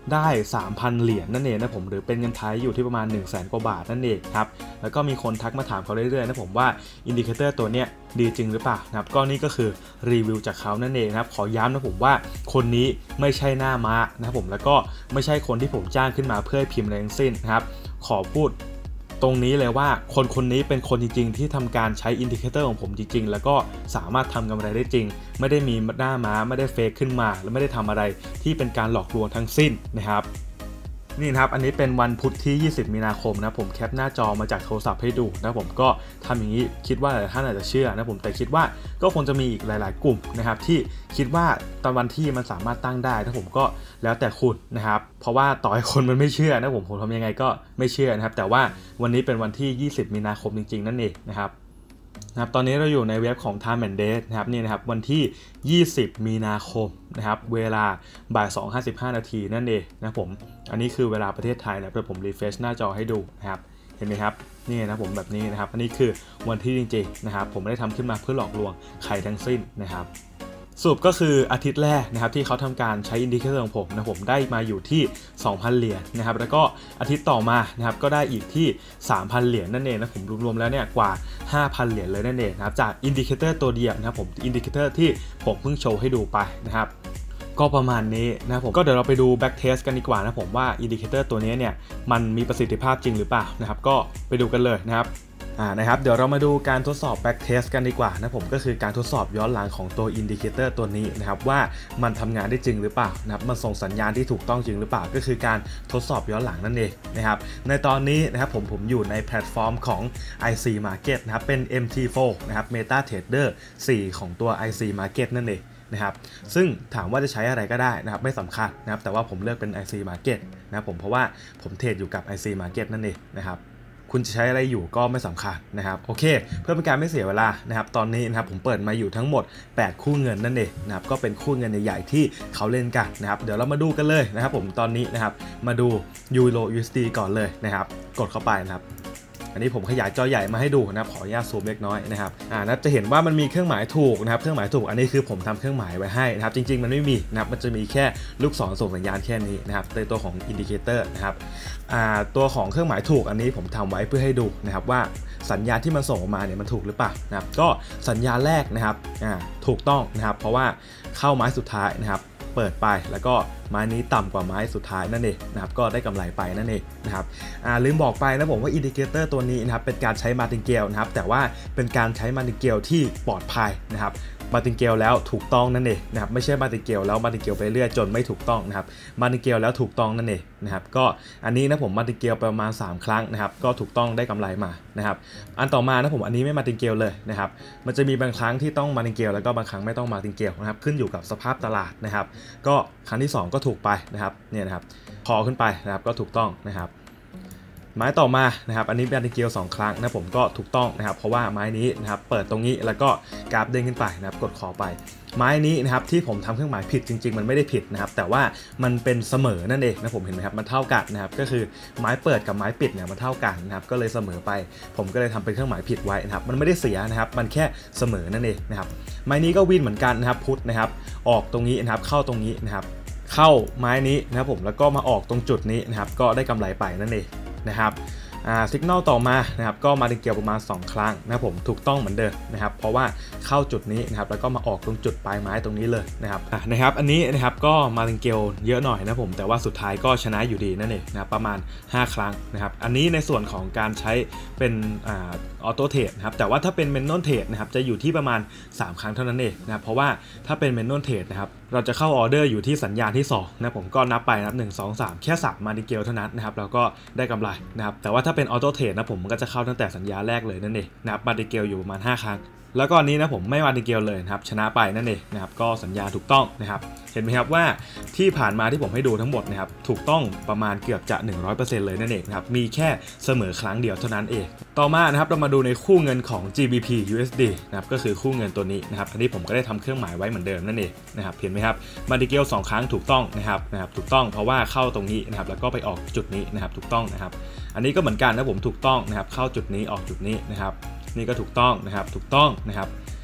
ได้ สามพัน เหรียญนั่นเองนะผมหรือเป็นเงินไทยอยู่ที่ประมาณ หนึ่งแสน กว่าบาทนั่นเองครับแล้วก็มีคนทักมาถามเขาเรื่อยๆนะผมว่าอินดิเคเตอร์ตัวเนี้ยดีจริงหรือเปล่านะครับก็นี่ก็คือรีวิวจากเขานั่นเองนะครับขอย้ำนะผมว่าคนนี้ไม่ใช่หน้าม้านะครับผมแล้วก็ไม่ใช่คนที่ผมจ้างขึ้นมาเพื่อพิมพ์แรงสิ้นนะครับขอพูดตรงนี้เลยว่าคนคนนี้เป็นคนจริงๆที่ทำการใช้อินดิเคเตอร์ของผมจริงๆแล้วก็สามารถทำกำไรได้จริงไม่ได้มีหน้าม้าไม่ได้เฟกขึ้นมาและไม่ได้ทำอะไรที่เป็นการหลอกลวงทั้งสิ้นนะครับนี่นะครับอันนี้เป็นวันพุธที่ยี่สิบมีนาคมนะผมแคปหน้าจอมาจากโทรศัพท์ให้ดูนะผมก็ทำอย่างนี้คิดว่าหลายท่านอาจจะเชื่อนะผมแต่คิดว่าก็คงจะมีอีกหลายๆกลุ่มนะครับที่คิดว่าตอนวันที่มันสามารถตั้งได้นะผมก็แล้วแต่คุณนะครับเพราะว่าต่อให้คนมันไม่เชื่อนะผมผมทำยังไงก็ไม่เชื่อนะครับแต่ว่าวันนี้เป็นวันที่ยี่สิบมีนาคมจริงๆนั่นเองนะครับนะครับตอนนี้เราอยู่ในเว็บของ Time and Date นะครับนี่นะครับวันที่ยี่สิบมีนาคมนะครับเวลาบ่ายสองห้าสิบห้านาทีนั่นเองนะผมอันนี้คือเวลาประเทศไทยนะเดี๋ยวผมรีเฟรชหน้าจอให้ดูนะครับเห็นไหมครับนี่นะผมแบบนี้นะครับอันนี้คือวันที่จริงๆนะครับผมไม่ได้ทำขึ้นมาเพื่อหลอกลวงใครทั้งสิ้นนะครับสรุปก็คืออาทิตย์แรกนะครับที่เขาทำการใช้อินดิเคเตอร์ของผมนะผมได้มาอยู่ที่ สองพัน เหรียญนะครับแล้วก็อาทิตย์ต่อมานะครับก็ได้อีกที่ สามพัน เหรียญนั่นเองนะผมรวมๆแล้วเนี่ยกว่า ห้าพัน เหรียญเลยนั่นเองนะครับจากอินดิเคเตอร์ตัวเดียวนะครับผมอินดิเคเตอร์ที่ผมเพิ่งโชว์ให้ดูไปนะครับก็ประมาณนี้นะผมก็เดี๋ยวเราไปดู back test กันดีกว่านะผมว่าอินดิเคเตอร์ตัวนี้เนี่ยมันมีประสิทธิภาพจริงหรือเปล่านะครับก็ไปดูกันเลยนะครับอ่านะครับเดี๋ยวเรามาดูการทดสอบ back test กันดีกว่านะผมก็คือการทดสอบย้อนหลังของตัวอินดิเคเตอร์ตัวนี้นะครับว่ามันทำงานได้จริงหรือเปล่านะครับมันส่งสัญญาณที่ถูกต้องจริงหรือเปล่าก็คือการทดสอบย้อนหลังนั่นเองนะครับในตอนนี้นะครับผมผมอยู่ในแพลตฟอร์มของ ไอ ซี Market นะครับเป็น เอ็ม ที โฟร์ นะครับ MetaTrader โฟร์ ของตัว ไอ ซี Market นั่นเองนะครับซึ่งถามว่าจะใช้อะไรก็ได้นะครับไม่สำคัญนะครับแต่ว่าผมเลือกเป็น ไอ ซี Market นะครับผมเพราะว่าผมเทรดอยู่กับ ไอ ซี Market นั่นเองนะครับคุณจะใช้อะไรอยู่ก็ไม่สำคัญนะครับโอเคเพื่อเป็นการไม่เสียเวลานะครับตอนนี้นะครับผมเปิดมาอยู่ทั้งหมดแปดคู่เงินนั่นเองนะครับก็เป็นคู่เงินใหญ่ๆที่เขาเล่นกันนะครับเดี๋ยวเรามาดูกันเลยนะครับผมตอนนี้นะครับมาดู Euro ยู เอส ดี ก่อนเลยนะครับกดเข้าไปนะครับอันนี้ผมขยายจอใหญ่มาให้ดูนะครับขออนุญาตซูมเล็กน้อยนะครับอ่านะจะเห็นว่ามันมีเครื่องหมายถูกนะครับเครื่องหมายถูกอันนี้คือผมทำเครื่องหมายไว้ให้นะครับจริงๆมันไม่มีนะครับมันจะมีแค่ลูกศรส่งสัญญาณแค่นี้นะครับในตัวของอินดิเคเตอร์นะครับอ่าตัวของเครื่องหมายถูกอันนี้ผมทำไว้เพื่อให้ดูนะครับว่าสัญญาณที่มันส่งออกมาเนี่ยมันถูกหรือเปล่านะครับก็สัญญาณแรกนะครับอ่าถูกต้องนะครับเพราะว่าเข้าไม้สุดท้ายนะครับเปิดไปแล้วก็ไม้นี้ต่ำกว่าไม้สุดท้ายนั่นเองนะครับก็ได้กำไรไปนั่นเองนะครับอ่าลืมบอกไปนะผมว่าอินดิเคเตอร์ตัวนี้นะครับเป็นการใช้มาร์ตินเกลนะครับแต่ว่าเป็นการใช้มาร์ตินเกลที่ปลอดภัยนะครับมาร์ตินเกลแล้วถูกต้องนั่นเองนะครับไม่ใช่มาร์ตินเกลแล้วมาร์ตินเกลไปเรื่อยจนไม่ถูกต้องนะครับมาร์ตินเกลแล้วถูกต้องนั่นเองนะครับก็อันนี้นะผมมาร์ตินเกลประมาณสามครั้งนะครับก็ถูกต้องได้กำไรมานะครับอันต่อมานะผมอันนี้ไม่มาร์ตินเกลเลยนะครับมันจะมีบางครั้งที่ต้องมาร์ตินเกลแล้วก็บางครั้งไม่ต้องมาร์ตินเกลนะครับขึ้นอยู่กับสภาพตลาดนะครับก็ครั้งที่สองก็ถูกไปนะครับเนี่ยนะครับพอขึ้นไปนะครับก็ถูกต้องนะครับไม้ต่อมานะครับอันนี้มาร์ตินเกลสองครั้งนะผมก็ถูกต้องนะครับเพราะว่าไม้นี้นะครับเปิดตรงนี้แล้วก็กราฟเด้งขึ้นไปนะครับกดขอไปไม้นี้นะครับที่ผมทำเครื่องหมายผิดจริงๆมันไม่ได้ผิดนะครับแต่ว่ามันเป็นเสมอนั่นเองนะผมเห็นไหมครับมันเท่ากันนะครับก็คือไม้เปิดกับไม้ปิดเนี่ยมันเท่ากันนะครับก็เลยเสมอไปผมก็เลยทำเป็นเครื่องหมายผิดไว้นะครับมันไม่ได้เสียนะครับมันแค่เสมอนั่นเองนะครับไม้นี้ก็วินเหมือนกันนะครับพุทนะครับออกตรงนี้นะครับเข้าตรงนี้นะครับเข้าไม้นี้นะครับผมแล้วก็มาออกตรงจุดนี้นะครับก็ได้กำไรไปนั่นเองนะครับอ่าสัญญาณต่อมานะครับก็มาร์ตินเกลประมาณสองครั้งนะครับผมถูกต้องเหมือนเดิมนะครับเพราะว่าเข้าจุดนี้นะครับแล้วก็มาออกตรงจุดปลายไม้ตรงนี้เลยนะครับอ่านะครับอันนี้นะครับก็มาร์ตินเกลเยอะหน่อยนะผมแต่ว่าสุดท้ายก็ชนะอยู่ดีนั่นเองนะครับประมาณห้าครั้งนะครับอันนี้ในส่วนของการใช้เป็นอ่าออโต้เทรดนะครับแต่ว่าถ้าเป็นเมนนวลเทรดนะครับจะอยู่ที่ประมาณสามครั้งเท่านั้นเองนะครับเพราะว่าถ้าเป็นเมนนวลเทรดนะครับเราจะเข้าออเดอร์อยู่ที่สัญญาณที่สองนะผมก็นับไปนับหนึ่ง สอง สามแค่สามมาร์ตินเกลเท่านั้นนะครับเราก็ได้กำไรนะครับแต่ว่าถ้าเป็นออโต้เทรดนะผมมันก็จะเข้าตั้งแต่สัญญาแรกเลยนั่นเองนะครับมาร์ตินเกลอยู่ประมาณห้าครั้งแล้วก็อันนี้นะผมไม่มาร์ตินเกลเลยนะครับชนะไปนั่นเองนะครับก็สัญญาถูกต้องนะครับเห็นไหมครับว่าที่ผ่านมาที่ผมให้ดูทั้งหมดนะครับถูกต้องประมาณเกือบจะ หนึ่งร้อยเปอร์เซ็นต์ เลยนั่นเองนะครับมีแค่เสมอครั้งเดียวเท่านั้นเองต่อมานะครับเรามาดูในคู่เงินของ จี บี พี ยู เอส ดี นะครับก็คือคู่เงินตัวนี้นะครับอันนี้ผมก็ได้ทำเครื่องหมายไว้เหมือนเดิมนั่นเองนะครับเห็นไหมครับมาร์ตินเกลสองครั้งถูกต้องนะครับนะครับถูกต้องเพราะว่าเข้าตรงนี้นะครับแล้วก็ไปออกจุดนี้นะครับถูกต้องนะครับอันนี้ก็เหมือนกันนะผมถูกต้องนะครับเข้าจุดนี้ออกจุดนี้นะครับนี่ก็ถูกต้องนะครับถูกต้องนะครับ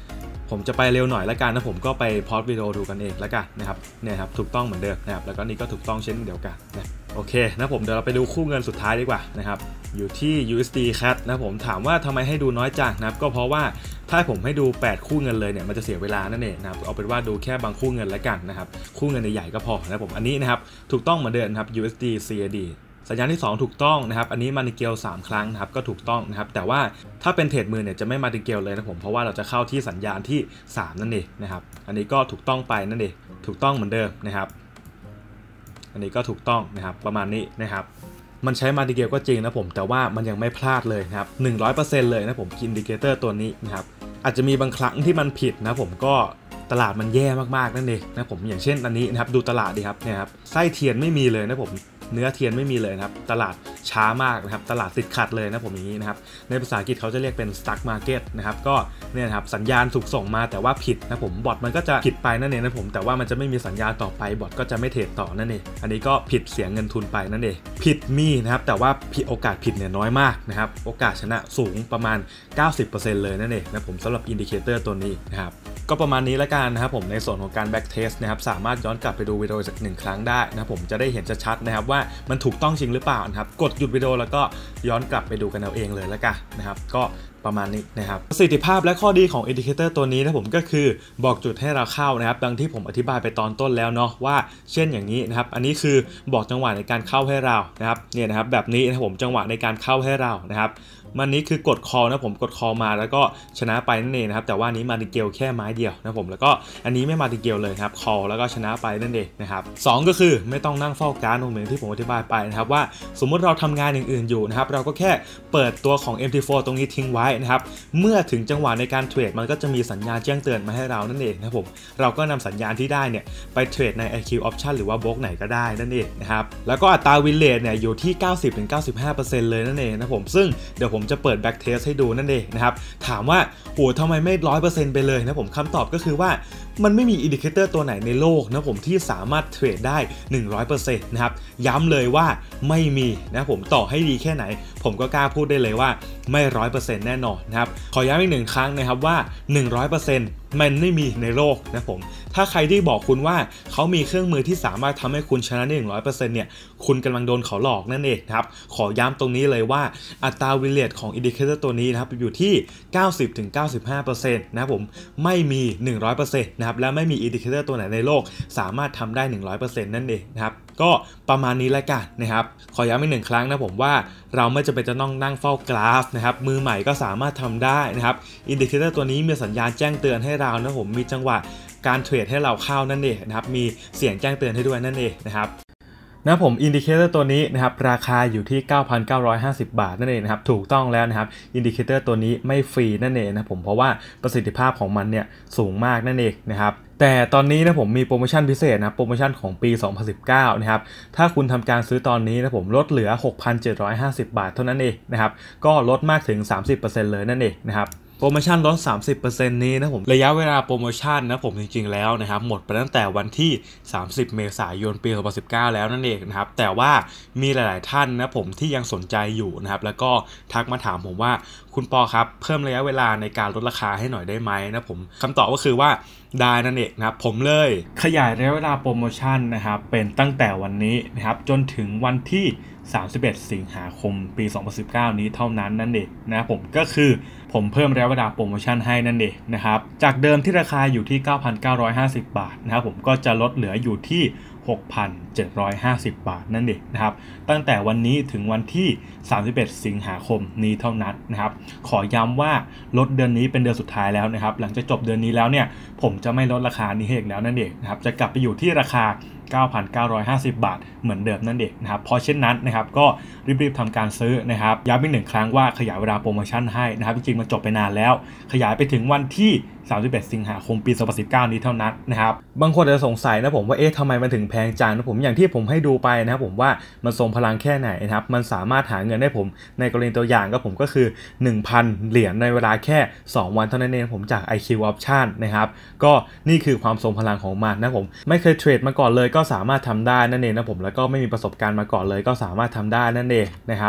ผมจะไปเร็วหน่อยแล้วกันนะผมก็ไปพอดวิดีโอดูกันเองแล้วกันนะครับเนี่ยครับถูกต้องเหมือนเดิมนะครับแล้วก็นี่ก็ถูกต้องเช่นเดียวกันนะโอเคนะผมเดี๋ยวเราไปดูคู่เงินสุดท้ายดีกว่านะครับอยู่ที่ ยู เอส ดี ซี เอ ที นะผมถามว่าทำไมให้ดูน้อยจังนะครับก็เพราะว่าถ้าผมให้ดูแปดคู่เงินเลยเนี่ยมันจะเสียเวลานั่นเองนะครับเอาเป็นว่าดูแค่บางคู่เงินแล้วกันนะครับคู่เงินใหญ่ๆก็พอนะผมอันนี้นะครับถูกต้องเหมือนเดิมครับ ยู เอส ดี ซี เอ ดี สัญญาณที่สองถูกต้องนะครับอันนี้มาติเกลสามครั้งนะครับก็ถูกต้องนะครับแต่ว่าถ้าเป็นเทรดมือเนี่ยจะไม่มาติเกลเลยนะผมเพราะว่าเราจะเข้าที่สัญญาณที่สามนั่นเองนะครับอันนี้ก็ถูกต้องไปนั่นเองถูกต้องเหมือนเดิมนะครับอันนี้ก็ถูกต้องนะครับประมาณนี้นะครับมันใช้มาติเกลก็จริงนะผมแต่ว่ามันยังไม่พลาดเลยครับ หนึ่งร้อยเปอร์เซ็นต์ เลยนะผมอินดิเคเตอร์ตัวนี้นะครับอาจจะมีบางครั้งที่มันผิดนะผมก็ตลาดมันแย่มากๆนั่นเองนะผมอย่างเช่นอันนี้นะครับดูตลาดดีครับเนี่ยครับไส้เทียนไม่มีเลยนะผมเนื้อเทียนไม่มีเลยนะครับตลาดช้ามากนะครับตลาดติดขัดเลยนะผมอย่างนี้นะครับในภาษาอังกฤษเขาจะเรียกเป็น stock market นะครับก็เนี่ยครับสัญญาณถูกส่งมาแต่ว่าผิดนะผมบอทมันก็จะผิดไปนั่นเองนะผมแต่ว่ามันจะไม่มีสัญญาณต่อไปบอทก็จะไม่เทรดต่อนั่นเองอันนี้ก็ผิดเสียเงินทุนไปนั่นเองผิดมีนะครับแต่ว่าโอกาสผิดเนี่ยน้อยมากนะครับโอกาสชนะสูงประมาณ เก้าสิบเปอร์เซ็นต์ เลยนั่นเองนะผมสำหรับอินดิเคเตอร์ตัวนี้นะครับก็ประมาณนี้แล้วกันนะครับผมในส่วนของการแบ็กเทสนะครับสามารถย้อนกลับไปดูวิดีโอจากหนึ่งครั้งได้นะผมจะได้เห็นชัดๆนะครับว่ามันถูกต้องจริงหรือเปล่านะครับกดหยุดวิดีโอแล้วก็ย้อนกลับไปดูกันเอาเองเลยแล้วกันนะครับก็ประมาณนี้นะครับประสิทธิภาพและข้อดีของอินดิเคเตอร์ตัวนี้นะผมก็คือบอกจุดให้เราเข้านะครับดังที่ผมอธิบายไปตอนต้นแล้วเนาะว่าเช่นอย่างนี้นะครับอันนี้คือบอกจังหวะในการเข้าให้เรานะครับเนี่ยนะครับแบบนี้นะผมจังหวะในการเข้าให้เรานะครับมันนี้คือกด call นะผมกด call มาแล้วก็ชนะไปนั่นเองนะครับแต่ว่านี้มาติเกลแค่ไม้เดียวนะผมแล้วก็อันนี้ไม่มาติเกลเลยครับ call แล้วก็ชนะไปนั่นเองนะครับสองก็คือไม่ต้องนั่งเฝ้าการ์ดเหมือนที่ผมอธิบายไปนะครับว่าสมมุติเราทำงานอื่นๆอยู่นะครับเราก็แค่เปิดตัวของ เอ็ม ที โฟร์ ตรงนี้ทิ้งไว้นะครับเมื่อถึงจังหวะในการเทรดมันก็จะมีสัญญาณแจ้งเตือนมาให้เรานั่นเองนะครับผมเราก็นำสัญญาณที่ได้เนี่ยไปเทรดใน ไอ คิว Option หรือว่าบล็อกไหนก็ได้นั่นเองนะครับแล้วก็อัตราวินเลทเนี่ยอยู่ที่ เก้าสิบถึงเก้าสิบห้าเปอร์เซ็นต์ เลยนั่นเองนะผมซึ่งเดี๋ยวผมจะเปิด back test ให้ดูนั่นเองนะครับถามว่าโอ้ทำไมไม่ ร้อยเปอร์เซ็นต์ ไปเลยนะผมคำตอบก็คือว่ามันไม่มีอินดิเคเตอร์ตัวไหนในโลกนะผมที่สามารถเทรดได้ หนึ่งร้อยเปอร์เซ็นต์ นะครับย้ำเลยว่าไม่มีนะผมต่อให้ดีแค่ไหนผมก็กล้าพูดได้เลยว่าไม่ ร้อยเปอร์เซ็นต์ แน่นอนนะครับขอย้ำอีกหนึ่งครั้งนะครับว่า หนึ่งร้อยเปอร์เซ็นต์ มันไม่มีในโลกนะผมถ้าใครที่บอกคุณว่าเขามีเครื่องมือที่สามารถทำให้คุณชนะได้ หนึ่งร้อยเปอร์เซ็นต์ เนี่ยคุณกำลังโดนเขาหลอกนั่นเองครับขอย้ำตรงนี้เลยว่าอัตราวินเลทของอินดิเคเตอร์ตัวนี้นะครับอยู่ที่ เก้าสิบถึงเก้าสิบห้าเปอร์เซ็นต์ นะครับผมไม่มี หนึ่งร้อยเปอร์เซ็นต์ นะครับและไม่มีอินดิเคเตอร์ตัวไหนในโลกสามารถทำได้ หนึ่งร้อยเปอร์เซ็นต์ นั่นเองนะครับก็ประมาณนี้แล้วกันนะครับขอย้ำอีกหนึ่งครั้งนะผมว่าเราไม่จำเป็นจะต้องนั่งเฝ้ากราฟนะครับมือใหม่ก็สามารถทำได้นะครับอินดิเคเตอร์ตัวนี้มีสัญญาณแจ้งเตือนให้เรานะผมมีจังหวะการเทรดให้เราเข้านั่นเองนะครับมีเสียงแจ้งเตือนให้ด้วยนั่นเองนะครับนะผมอินดิเคเตอร์ตัวนี้นะครับราคาอยู่ที่ เก้าพันเก้าร้อยห้าสิบ บาทนั่นเองนะครับถูกต้องแล้วนะครับอินดิเคเตอร์ตัวนี้ไม่ฟรีนั่นเองนะผมเพราะว่าประสิทธิภาพของมันเนี่ยสูงมากนั่นเองนะครับแต่ตอนนี้นะผมมีโปรโมชั่นพิเศษนะโปรโมชั่นของปีสองพันสิบเก้านะครับถ้าคุณทำการซื้อตอนนี้นะผมลดเหลือ หกพันเจ็ดร้อยห้าสิบ บาทเท่านั้นเองนะครับก็ลดมากถึง สามสิบเปอร์เซ็นต์ เลยนั่นเองนะครับโปรโมชั่นลด สามสิบเปอร์เซ็นต์ นี้นะผมระยะเวลาโปรโมชั่นนะผมจริงๆแล้วนะครับหมดไปตั้งแต่วันที่สามสิบเมษายนปีสองพันสิบเก้าแล้วนั่นเองนะครับแต่ว่ามีหลายๆท่านนะผมที่ยังสนใจอยู่นะครับแล้วก็ทักมาถามผมว่าคุณปอครับเพิ่มระยะเวลาในการลดราคาให้หน่อยได้ไหมนะผมคำตอบก็คือว่าได้นั่นเองนะครับผมเลยขยายระยะเวลาโปรโมชั่นนะครับเป็นตั้งแต่วันนี้นะครับจนถึงวันที่สามสิบเอ็ดสิงหาคมปีสองพันสิบเก้านี้เท่านั้นนั่นเองนะผมก็คือผมเพิ่มระยะเวลาโปรโมชั่นให้นั่นเองนะครับจากเดิมที่ราคาอยู่ที่ เก้าพันเก้าร้อยห้าสิบ บาทนะครับผมก็จะลดเหลืออยู่ที่ หกพันเจ็ดร้อยห้าสิบ บาทนั่นเองนะครับตั้งแต่วันนี้ถึงวันที่สามสิบเอ็ดสิงหาคมนี้เท่านั้นนะครับขอย้ำว่าลดเดือนนี้เป็นเดือนสุดท้ายแล้วนะครับหลังจากจบเดือนนี้แล้วเนี่ยผมจะไม่ลดราคานี้อีกแล้วนั่นเองนะครับจะกลับไปอยู่ที่ราคา เก้าพันเก้าร้อยห้าสิบ บาทเหมือนเดิมนั่นเองนะครับเพราะเช่นนั้นนะครับก็รีบๆทำการซื้อนะครับย้ำอีกหนึ่งครั้งว่าขยายเวลาโปรโมชั่นให้นะครับจริงๆมันจบไปนานแล้วขยายไปถึงวันที่สามสิบเอ็ดสิงหาคมปีสองพันสิบเก้านี้เท่านั้นนะครับบางคนจะสงสัยนะผมว่าเอ๊ะทำไมมันถึงแพงจังนะผมอย่างที่ผมให้ดูไปนะครับผมว่ามันทรงพลังแค่ไหนนะครับมันสามารถหาเงินได้ผมในกรณีตัวอย่างก็ผมก็คือ หนึ่งพัน เหรียญในเวลาแค่สองวันเท่านั้นเองผมจาก ไอ คิว Option นะครับก็นี่คือความทรงพลังของมันนะผมไม่เคยเทรดมาก่อนเลยก็สามารถทำได้นั่นเองนะผมแล้วก็ไม่มีประสบการณ์มาก่อนเลยก็สามารถทำได้นั่นเองนะครับ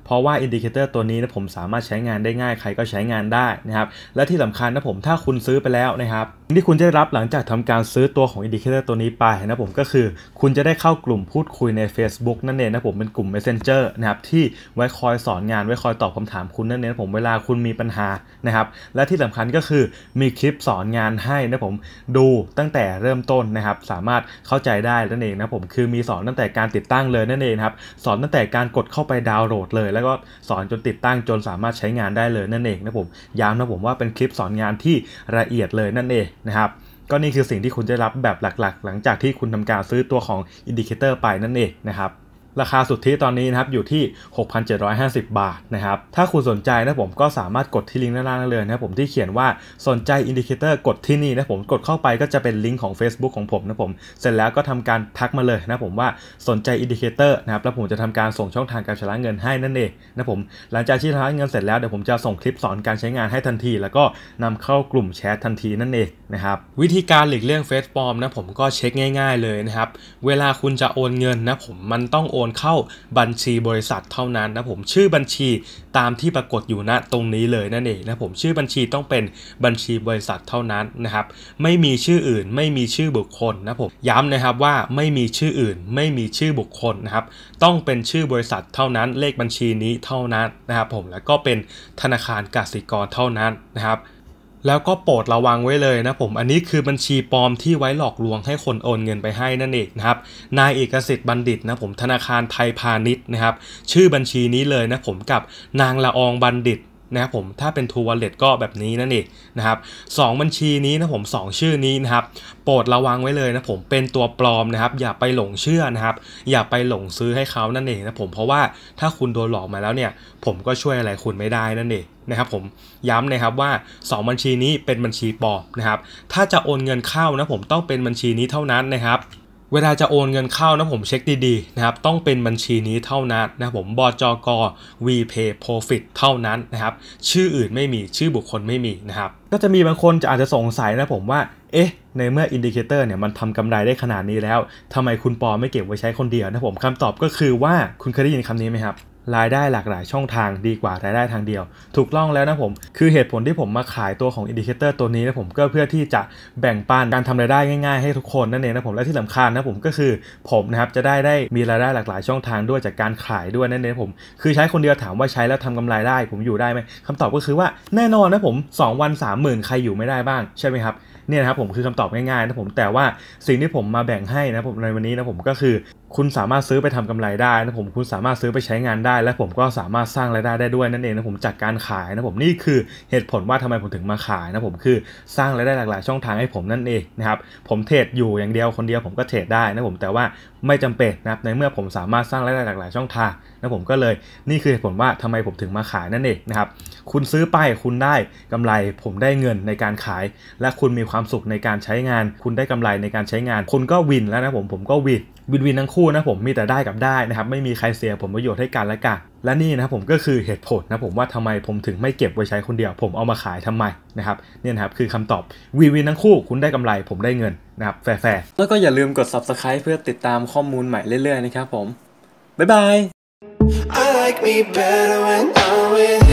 เพราะว่าอินดิเคเตอร์ตัวนี้นะผมสามารถใช้งานได้ง่ายใครก็ใช้งานได้นะครับและที่สำคัญนะผมถ้าคุณซื้อไปแล้วนะครับที่คุณจะได้รับหลังจากทำการซื้อตัวของอินดิเคเตอร์ตัวนี้ไปนะผมก็คือคุณจะได้เข้ากลุ่มพูดคุยใน Facebook นั่นเองนะผมเป็นกลุ่ม Messenger นะครับที่ไว้คอยสอนงานไว้คอยตอบคำถามคุณนั่นเองนะผมเวลาคุณมีปัญหานะครับและที่สำคัญก็คือมีคลิปสอนงานให้นะผมดูตั้งแต่เริ่มต้นนะครับสามารถเข้าใจได้นั่นเองนะผมคือมีสอนตั้งแต่การติดตั้งเลยนั่นเองครับสอนตั้งแต่การกดเข้าไปดาวน์โหลดเลยแล้วก็สอนจนติดตั้งจนสามารถใช้งานได้เลยนั่นเองนะผมย้ำนะผมว่าเป็นคลิปสอนงานที่ละเอียดเลยนั่นเองนะครับก็นี่คือสิ่งที่คุณจะรับแบบหลักๆหลังจากที่คุณทำการซื้อตัวของอินดิเคเตอร์ไปนั่นเองนะครับราคาสุทธิตอนนี้นะครับอยู่ที่ หกพันเจ็ดร้อยห้าสิบ บาทนะครับถ้าคุณสนใจนะผมก็สามารถกดที่ลิงก์ด้านล่างได้เลยนะผมที่เขียนว่าสนใจอินดิเคเตอร์กดที่นี่นะผมกดเข้าไปก็จะเป็นลิงก์ของ Facebook ของผมนะผมเสร็จแล้วก็ทำการทักมาเลยนะผมว่าสนใจอินดิเคเตอร์นะครับแล้วผมจะทำการส่งช่องทางการชำระเงินให้นั่นเองนะผมหลังจากที่ชำระเงินเสร็จแล้วเดี๋ยวผมจะส่งคลิปสอนการใช้งานให้ทันทีแล้วก็นำเข้ากลุ่มแชททันทีนั่นเองนะครับวิธีการหลีกเลี่ยงเฟซปลอมนะผมก็เช็คง่ายๆเลยนะครับเวลาคุณจะโอนเงินนะผมมันต้องโอนเข้าบัญชีบริษัทเท่านั้นนะผมชื่อบัญชีตามที่ปรากฏอยู่ณตรงนี้เลยนั่นเองนะผมชื่อบัญชีต้องเป็นบัญชีบริษัทเท่านั้นนะครับไม่มีชื่ออื่นไม่มีชื่อบุคคลนะผมย้ำนะครับว่าไม่มีชื่ออื่นไม่มีชื่อบุคคลนะครับต้องเป็นชื่อบริษัทเท่านั้นเลขบัญชีนี้เท่านั้นนะครับผมแล้วก็เป็นธนาคารกสิกรเท่านั้นนะครับแล้วก็โปรดระวังไว้เลยนะผมอันนี้คือบัญชีปลอมที่ไว้หลอกลวงให้คนโอนเงินไปให้นั่นเองนะครับนายเอกสิทธิ์บัณฑิตนะผมธนาคารไทยพาณิชย์นะครับชื่อบัญชีนี้เลยนะผมกับนางละอองบัณฑิตนะครับผมถ้าเป็น True Wallet ก็แบบนี้นั่นเองนะครับสองบัญชีนี้นะผมสองชื่อนี้นะครับโปรดระวังไว้เลยนะผมเป็นตัวปลอมนะครับอย่าไปหลงเชื่อนะครับอย่าไปหลงซื้อให้เขานั่นเองนะผมเพราะว่าถ้าคุณโดนหลอกมาแล้วเนี่ยผมก็ช่วยอะไรคุณไม่ได้นั่นเองนะครับผมย้ำนะครับว่าสองบัญชีนี้เป็นบัญชีปลอมนะครับถ้าจะโอนเงินเข้านะผมต้องเป็นบัญชีนี้เท่านั้นนะครับเวลาจะโอนเงินเข้านะผมเช็คดีๆนะครับต้องเป็นบัญชีนี้เท่านั้นนะผมบจก VPay Profit เท่านั้นนะครับชื่ออื่นไม่มีชื่อบุคคลไม่มีนะครับก็จะมีบางคนจะอาจจะสงสัยนะผมว่าเอ๊ะในเมื่ออินดิเคเตอร์เนี่ยมันทำกำไรได้ขนาดนี้แล้วทำไมคุณปอไม่เก็บไว้ใช้คนเดียวนะผมคำตอบก็คือว่าคุณเคยได้ยินคำนี้ไหมครับรายได้หลากหลายช่องทางดีกว่ารายได้ทางเดียวถูกต้องแล้วนะผมคือเหตุผลที่ผมมาขายตัวของอินดิเคเตอร์ตัวนี้นะผมก็เพื่อที่จะแบ่งปันการทำรายได้ง่ายๆให้ทุกคนนั่นเองนะผมและที่สำคัญนะผมก็คือผมนะครับจะได้ได้มีรายได้หลากหลายช่องทางด้วยจากการขายด้วยนั่นเองผมคือใช้คนเดียวถามว่าใช้แล้วทำกำไรได้ผมอยู่ได้ไหมคำตอบก็คือว่าแน่นอนนะผมสองวัน สามหมื่น ใครอยู่ไม่ได้บ้างใช่ไหมครับเนี่ยนะครับผมคือคำตอบง่ายๆนะผมแต่ว่าสิ่งที่ผมมาแบ่งให้นะผมในวันนี้นะผมก็คือคุณสามารถซื้อไปทำกำไรได้นะผมคุณสามารถซื้อไปใช้งานได้และผมก็สามารถสร้างรายได้ได้ด้วยนั่นเองนะผมจากการขายนะผมนี่คือเหตุผลว่าทำไมผมถึงมาขายนะผมคือสร้างรายได้หลากหลายช่องทางให้ผมนั่นเองนะครับผมเทรดอยู่อย่างเดียวคนเดียวผมก็เทรดได้นะผมแต่ว่าไม่จำเป็นนะครับในเมื่อผมสามารถสร้างรายได้หลากหลายช่องทางนะผมก็เลยนี่คือเหตุผลว่าทำไมผมถึงมาขายนั่นเองนะครับคุณซื้อไปคุณได้กำไรผมได้เงินในการขายและคุณมีความสุขในการใช้งานคุณได้กำไรในการใช้งานคุณก็วินแล้วนะผมผมก็วินวินวินทั้งคู่นะผมมีแต่ได้กับได้นะครับไม่มีใครเสียผลประโยชน์ให้กันและกันและนี่นะผมก็คือเหตุผลนะผมว่าทำไมผมถึงไม่เก็บไว้ใช้คนเดียวผมเอามาขายทำไมนะครับเนี่ยนะครับคือคำตอบวินวินทั้งคู่คุณได้กำไรผมได้เงินนะครับแฟร์ๆแล้วก็อย่าลืมกด ซับสไครบ์ เพื่อติดตามข้อมูลใหม่เรื่อยๆนะครับผมบ๊ายบาย I like me better when I'm with